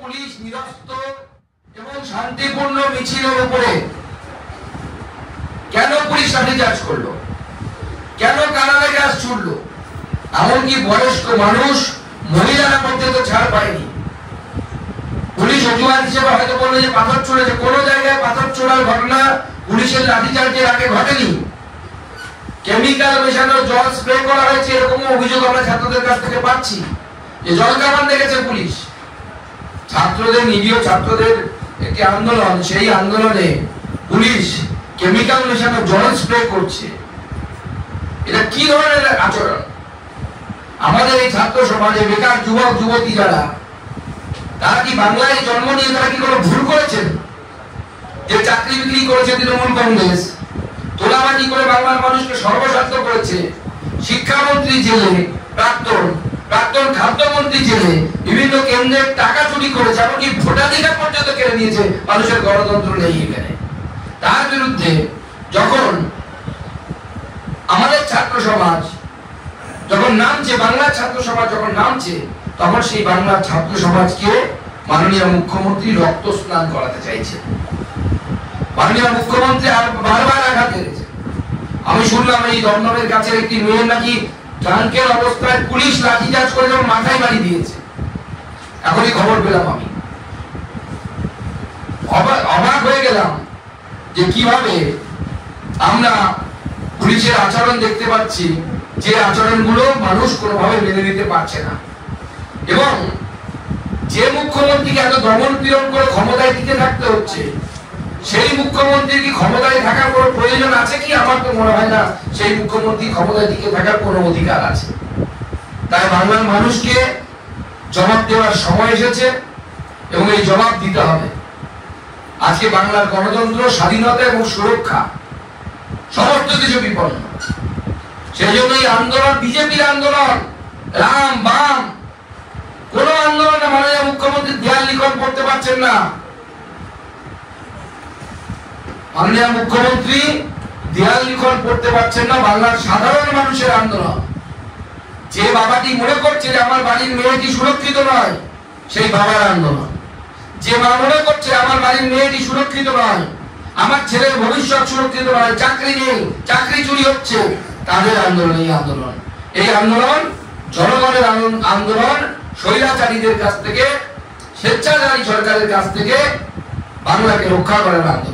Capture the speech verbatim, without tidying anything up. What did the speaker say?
Police নিরস্ত এবং শান্তিপূর্ণ মিছিলের উপরে কেন পুলিশ লাঠিচার্জ করলো, কেন কারালে গ্যাস ছুড়লো? এমনকি বয়স্ক মানুষ, মহিলারা পর্যন্ত ছাড় পায়নি। পুলিশ অজুহাত হিসেবে হয়তো বললো যে পাথর ছুড়েছে। কোনো জায়গায় পাথর ছোড়ার ঘটনা পুলিশের লাঠিচার্জের আগে ঘটেনি। কেমিক্যাল মেশানো জল স্প্রে করা হয়েছে, এরকম অভিযোগ আমরা ছাত্রদের কাছ থেকে পাচ্ছি যে জল কামান দেখেছে পুলিশ। ছাত্রদের নিরীহ ছাত্রদের একটি আন্দোলন, সেই আন্দোলনে পুলিশ কেমিক্যাল মেশানো জল স্প্রে করছে। এটা কি ধরনের আচরণ? আমাদের এই ছাত্র সমাজে বেকার যুবক যুবতী যারা, তারা কি বাংলায় জন্ম নিয়ে তারা কি কোনো ভুল করেছেন? যে চাকরি বিক্রি করেছে তৃণমূল কংগ্রেস, তোলাবাজি করে বাংলার মানুষকে সর্বস্বার্থ করেছে, শিক্ষামন্ত্রী জেলে, প্রাক্তন প্রাক্তন খাদ্যমন্ত্রী জেলে, বিভিন্ন কেন্দ্রের টাকা চুরি করেছে, এমনকি ভোটাধিকার পর্যন্ত কেড়ে নিয়েছে। মানুষের গণতন্ত্র নেই এখানে। তার বিরুদ্ধে যখন আমাদের ছাত্র সমাজ যখন নামছে, বাংলার ছাত্র সমাজ যখন নামছে, তখন সেই বাংলার ছাত্র সমাজকে মাননীয় মুখ্যমন্ত্রী রক্ত স্নান করাতে চাইছে। মাননীয় মুখ্যমন্ত্রী আর বারবার আঘাত এনেছে। আমি শুনলাম এই দমদমের কাছে একটি মেয়ে নাকি ট্রাঙ্কের অবস্থায় পুলিশ লাঠিচার্জ করে যখন মাথায় বাড়ি দিয়েছে। এখনই খবর পেলাম, আমি অবাক হয়ে গেলাম যে কিভাবে আমরা পুলিশের আচরণ দেখতে পাচ্ছি, যে আচরণগুলো মানুষ কোনোভাবে মেনে নিতে পারছে না। এবং যে মুখ্যমন্ত্রীকে এত দমন পীড়ন করে ক্ষমতায় টিকে থাকতে হচ্ছে, সেই মুখ্যমন্ত্রীর কি ক্ষমতায় থাকার কোনো প্রয়োজন আছে কি? আমার তো মনে হয় না সেই মুখ্যমন্ত্রী ক্ষমতায় টিকে থাকার কোনো অধিকার আছে। তাই বাংলার মানুষকে জবাব দেওয়ার সময় এসেছে এবং এই জবাব দিতে হবে। আজকে বাংলার গণতন্ত্র, স্বাধীনতা এবং সুরক্ষা সমস্ত কিছু বিপন্ন। সেই জন্য এই আন্দোলন বিজেপির আন্দোলন, রাম বাম কোন আন্দোলনে মাননীয় মুখ্যমন্ত্রী দেয়াল লিখন করতে পারছেন না। মাননীয় মুখ্যমন্ত্রী দেয়াল লিখন করতে পারছেন না। বাংলার সাধারণ মানুষের আন্দোলন। যে বাবাটি মনে করছে যে আমার বাড়ির মেয়েটি সুরক্ষিত নয়, সেই বাবার আন্দোলন। যে মা মনে করছে আমার বাড়ির মেয়েটি সুরক্ষিত নয়, আমার ছেলের ভবিষ্যৎ সুরক্ষিত নয়, চাকরি নেই, চাকরি চুরি হচ্ছে, তাদের আন্দোলন এই আন্দোলন। এই আন্দোলন জনগণের আন্দোলন, স্বৈরাচারীদের কাছ থেকে, স্বেচ্ছাচারী সরকারের কাছ থেকে বাংলাকে রক্ষা করার আন্দোলন।